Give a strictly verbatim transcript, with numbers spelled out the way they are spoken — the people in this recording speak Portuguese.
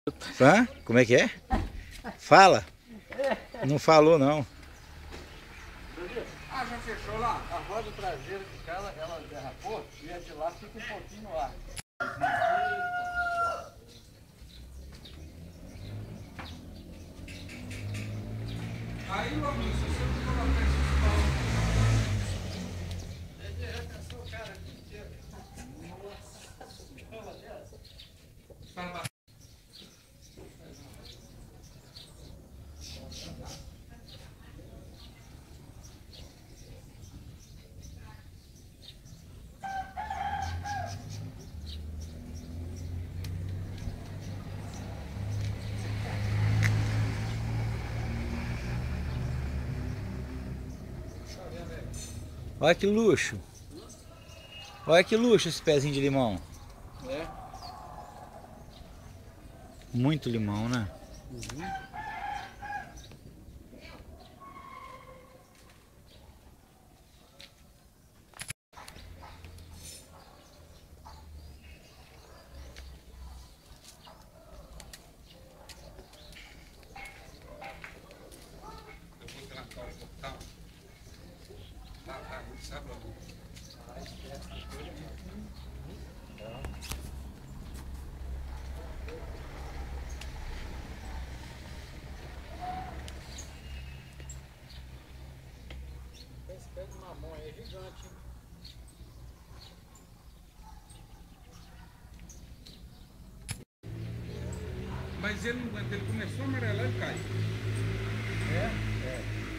Hã? Como é que é? Fala. Não falou, não. Ah, já fechou lá? A roda traseira do cara, ela derrapou e a de lá fica um pouquinho no ar. Aí, meu amigo, se você não colocar esses paus, é direto, é só o cara aqui inteiro. Nossa, Olha que luxo. Olha que luxo esse pezinho de limão. é. Muito limão, né? Uhum. Esse pé de mamão aí é gigante, hein? Mas ele não aguenta, ele começou a amarelar e cai. É? É.